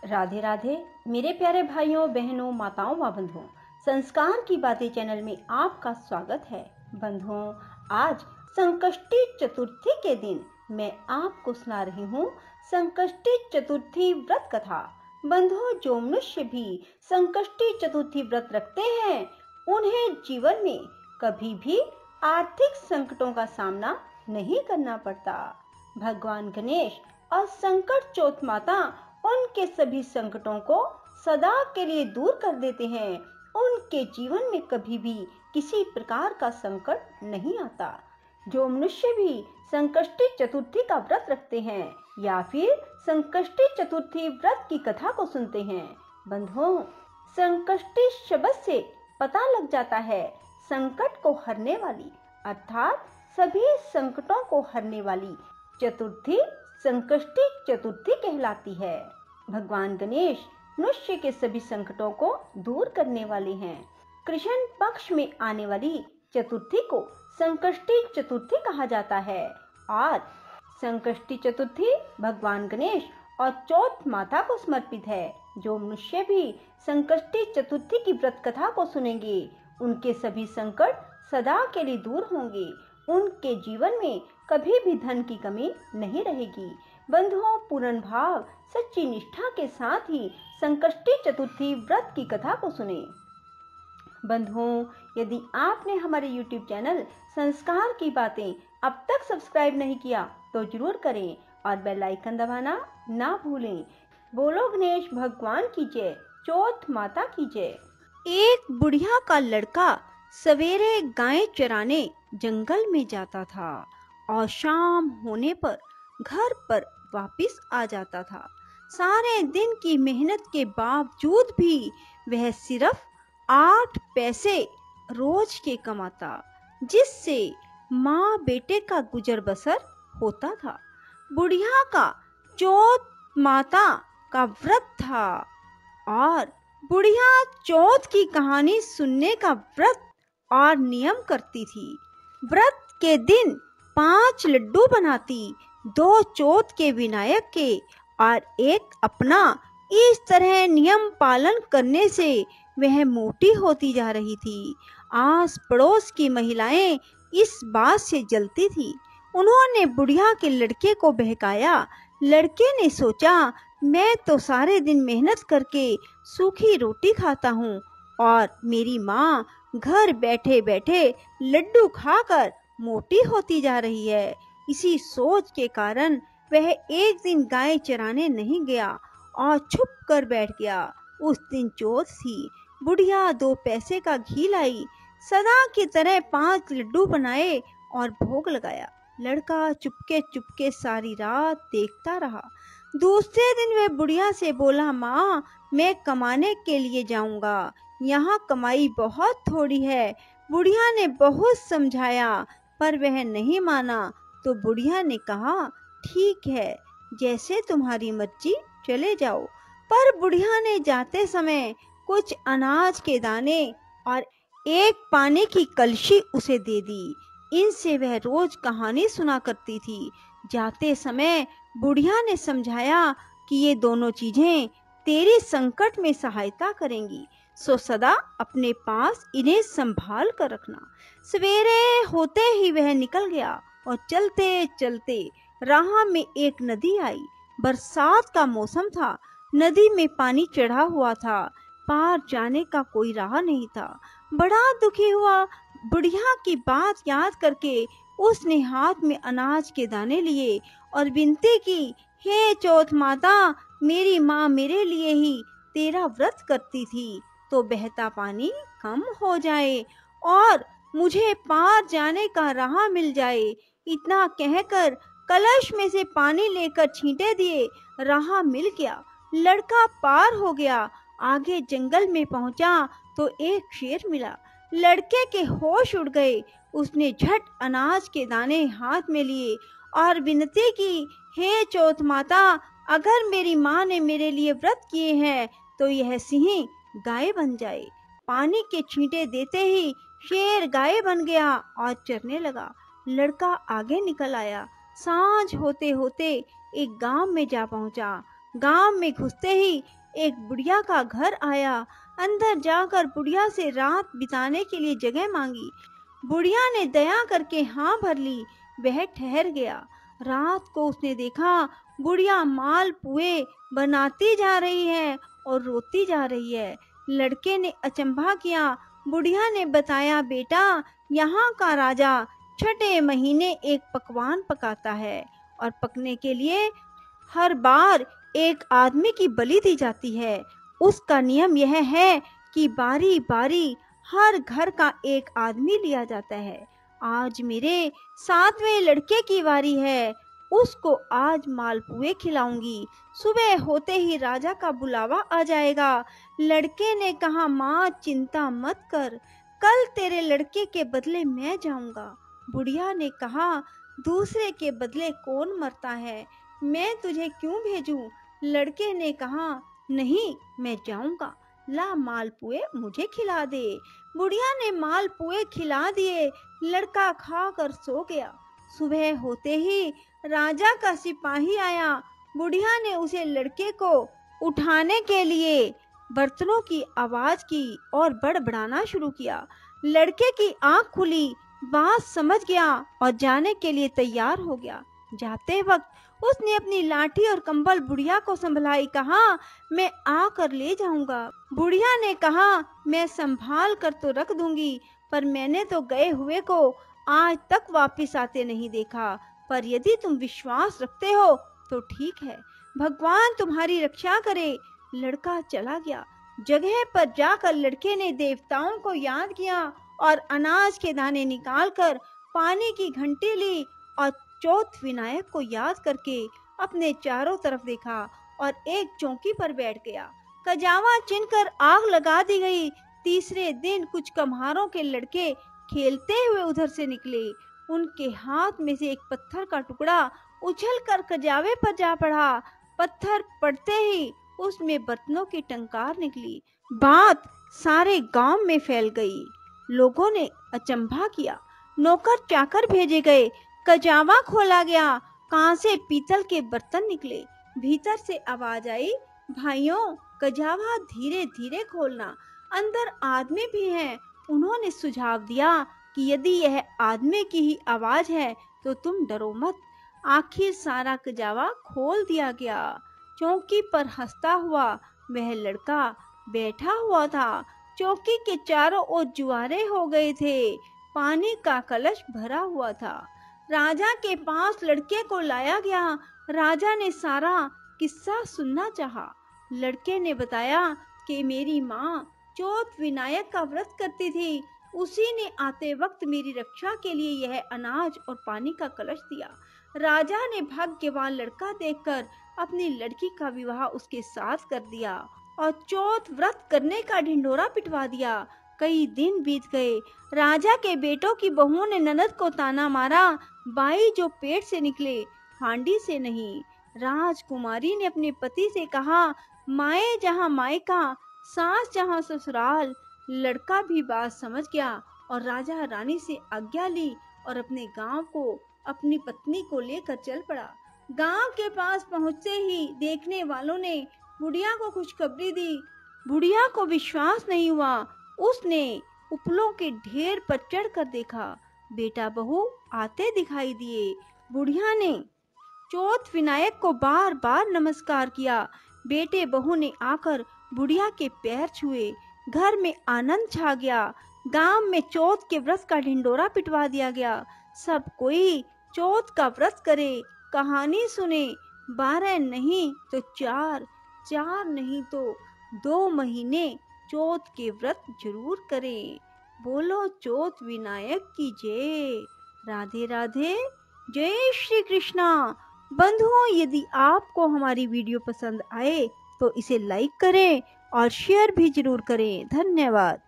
राधे राधे मेरे प्यारे भाइयों बहनों माताओं व बंधुओं, संस्कार की बातें चैनल में आपका स्वागत है। बंधुओं, आज संकष्टी चतुर्थी के दिन मैं आपको सुना रही हूँ संकष्टी चतुर्थी व्रत कथा। बंधुओं, जो मनुष्य भी संकष्टी चतुर्थी व्रत रखते हैं उन्हें जीवन में कभी भी आर्थिक संकटों का सामना नहीं करना पड़ता। भगवान गणेश और संकट चौथ माता उनके सभी संकटों को सदा के लिए दूर कर देते हैं। उनके जीवन में कभी भी किसी प्रकार का संकट नहीं आता। जो मनुष्य भी संकष्टी चतुर्थी का व्रत रखते हैं या फिर संकष्टी चतुर्थी व्रत की कथा को सुनते हैं, बंधुओं, संकष्टी शब्द से पता लग जाता है संकट को हरने वाली, अर्थात सभी संकटों को हरने वाली चतुर्थी संकष्टी चतुर्थी कहलाती है। भगवान गणेश मनुष्य के सभी संकटों को दूर करने वाले हैं। कृष्ण पक्ष में आने वाली चतुर्थी को संकष्टी चतुर्थी कहा जाता है। आज संकष्टी चतुर्थी भगवान गणेश और चौथ माता को समर्पित है। जो मनुष्य भी संकष्टी चतुर्थी की व्रत कथा को सुनेंगे उनके सभी संकट सदा के लिए दूर होंगे। उनके जीवन में कभी भी धन की कमी नहीं रहेगी। बंधुओं, पूर्ण भाव सच्ची निष्ठा के साथ ही संकष्टी चतुर्थी व्रत की कथा को सुने। बंधुओं, यदि आपने हमारे YouTube चैनल संस्कार की बातें अब तक सब्सक्राइब नहीं किया तो जरूर करें और बेल आइकन दबाना ना भूलें। बोलो गणेश भगवान की जय, चौथ माता की जय। एक बुढ़िया का लड़का सवेरे गायें चराने जंगल में जाता था और शाम होने पर घर पर वापस आ जाता था। सारे दिन की मेहनत के बावजूद भी वह सिर्फ 8 पैसे रोज के कमाता, जिससे माँ बेटे का गुजर बसर होता था। बुढ़िया का चौथ माता का व्रत था और बुढ़िया चौथ की कहानी सुनने का व्रत और नियम करती थी। व्रत के दिन 5 लड्डू बनाती, 2 चौथ के विनायक के और एक अपना। इस तरह नियम पालन करने से वह मोटी होती जा रही थी। आस पड़ोस की महिलाएं इस बात से जलती थी। उन्होंने बुढ़िया के लड़के को बहकाया। लड़के ने सोचा, मैं तो सारे दिन मेहनत करके सूखी रोटी खाता हूँ और मेरी माँ घर बैठे बैठे लड्डू खाकर मोटी होती जा रही है। इसी सोच के कारण वह एक दिन गाय चराने नहीं गया और छुप कर बैठ गया। उस दिन चौथ थी। बुढ़िया 2 पैसे का घी लाई, सदा की तरह 5 लड्डू बनाए और भोग लगाया। लड़का चुपके चुपके सारी रात देखता रहा। दूसरे दिन वह बुढ़िया से बोला, माँ, मैं कमाने के लिए जाऊंगा, यहाँ कमाई बहुत थोड़ी है। बुढ़िया ने बहुत समझाया पर वह नहीं माना। तो बुढ़िया ने कहा, ठीक है, जैसे तुम्हारी मर्जी, चले जाओ। पर बुढ़िया ने जाते समय कुछ अनाज के दाने और एक पानी की कलशी उसे दे दी। इनसे वह रोज कहानी सुना करती थी। जाते समय बुढ़िया ने समझाया कि ये दोनों चीजें तेरी संकट में सहायता करेंगी, सो सदा अपने पास इन्हें संभाल कर रखना। सवेरे होते ही वह निकल गया और चलते चलते राह में एक नदी आई। बरसात का मौसम था। नदी में पानी चढ़ा हुआ था। पार जाने का कोई राह नहीं था। बड़ा दुखी हुआ। बुढ़िया की बात याद करके उसने हाथ में अनाज के दाने लिए और विनती की, हे चौथ माता, मेरी माँ मेरे लिए ही तेरा व्रत करती थी, तो बहता पानी कम हो जाए और मुझे पार जाने का राह मिल जाए। इतना कहकर कलश में से पानी लेकर छींटे दिए। राह मिल गया। लड़का पार हो गया। आगे जंगल में पहुंचा तो एक शेर मिला। लड़के के होश उड़ गए। उसने झट अनाज के दाने हाथ में लिए और विनती की, हे चौथ माता, अगर मेरी माँ ने मेरे लिए व्रत किए हैं तो यह सिंह गाय बन जाए। पानी के छींटे देते ही शेर गाय बन गया और चरने लगा। लड़का आगे निकल आया। सांझ होते होते एक गांव में जा पहुंचा। गांव में घुसते ही एक बुढ़िया का घर आया। अंदर जाकर बुढ़िया से रात बिताने के लिए जगह मांगी। बुढ़िया ने दया करके हाँ भर ली। वह ठहर गया। रात को उसने देखा बुढ़िया माल पुए बनाती जा रही है और रोती जा रही है। लड़के ने अचंभा किया। बुढ़िया ने बताया, बेटा, यहाँ का राजा छठे महीने एक पकवान पकाता है और पकने के लिए हर बार एक आदमी की बलि दी जाती है। उसका नियम यह है कि बारी बारी हर घर का एक आदमी लिया जाता है। आज मेरे 7वें लड़के की बारी है। उसको आज मालपुए खिलाऊंगी। सुबह होते ही राजा का बुलावा आ जाएगा। लड़के ने कहा, माँ चिंता मत कर, कल तेरे लड़के के बदले मैं जाऊंगा। बुढ़िया ने कहा, दूसरे के बदले कौन मरता है, मैं तुझे क्यों भेजूं? लड़के ने कहा, नहीं, मैं जाऊंगा, ला मालपुए मुझे खिला दे। बुढ़िया ने मालपुए खिला दिए। लड़का खाकर सो गया। सुबह होते ही राजा का सिपाही आया। बुढ़िया ने उसे लड़के को उठाने के लिए बर्तनों की आवाज की और बड़बड़ाना शुरू किया। लड़के की आंख खुली, बात समझ गया और जाने के लिए तैयार हो गया। जाते वक्त उसने अपनी लाठी और कंबल बुढ़िया को संभलाई। कहा, मैं आकर ले जाऊंगा। बुढ़िया ने कहा, मैं संभाल कर तो रख दूंगी, पर मैंने तो गए हुए को आज तक वापस आते नहीं देखा। पर यदि तुम विश्वास रखते हो तो ठीक है, भगवान तुम्हारी रक्षा करे। लड़का चला गया। जगह पर जाकर लड़के ने देवताओं को याद किया और अनाज के दाने निकालकर पानी की घंटी ली और चौथ विनायक को याद करके अपने चारों तरफ देखा और एक चौकी पर बैठ गया। कजावा चिनकर आग लगा दी गई। तीसरे दिन कुछ कम्हारों के लड़के खेलते हुए उधर से निकले। उनके हाथ में से एक पत्थर का टुकड़ा उछलकर कजावे पर जा पड़ा। पत्थर पड़ते ही उसमें बर्तनों की टंकार निकली। बात सारे गांव में फैल गई। लोगों ने अचंभा किया। नौकर चाकर भेजे गए। कजावा खोला गया। कांसे पीतल के बर्तन निकले। भीतर से आवाज आई, भाइयों, कजावा धीरे धीरे खोलना, अंदर आदमी भी हैं। उन्होंने सुझाव दिया कि यदि यह आदमी की ही आवाज है तो तुम डरो मत। आखिर सारा कजावा खोल दिया गया। चौकी पर हंसता हुआ वह लड़का बैठा हुआ था। चौकी के चारों ओर जुआरे हो गए थे। पानी का कलश भरा हुआ था। राजा के पास लड़के को लाया गया। राजा ने सारा किस्सा सुनना चाहा। लड़के ने बताया कि मेरी माँ चौथ विनायक का व्रत करती थी। उसी ने आते वक्त मेरी रक्षा के लिए यह अनाज और पानी का कलश दिया। राजा ने भाग्यवान लड़का देखकर अपनी लड़की का विवाह उसके साथ कर दिया और चौथ व्रत करने का ढिंढोरा पिटवा दिया। कई दिन बीत गए। राजा के बेटों की बहुओं ने ननद को ताना मारा, बाई जो पेट से निकले, हांडी से नहीं। राजकुमारी ने अपने पति से कहा, माए जहाँ मायका, सास जहाँ ससुराल। लड़का भी बात समझ गया और राजा रानी से आज्ञा ली और अपने गांव को अपनी पत्नी को लेकर चल पड़ा। गांव के पास पहुंचते ही देखने वालों ने बुढ़िया को खुशखबरी दी। बुढ़िया को विश्वास नहीं हुआ। उसने उपलों के ढेर पर चढ़कर देखा। बेटा बहू आते दिखाई दिए। बुढ़िया ने चौथ विनायक को बार बार नमस्कार किया। बेटे बहू ने आकर बुढ़िया के पैर छुए। घर में आनंद छा गया। गांव में चौथ के व्रत का ढिंडोरा पिटवा दिया गया। सब कोई चौथ का व्रत करे, कहानी सुने। 12 नहीं तो 4, 4 नहीं तो 2 महीने चौथ के व्रत जरूर करें। बोलो चौथ विनायक की जय। राधे राधे, जय श्री कृष्णा। बंधुओं, यदि आपको हमारी वीडियो पसंद आए तो इसे लाइक करें और शेयर भी जरूर करें। धन्यवाद।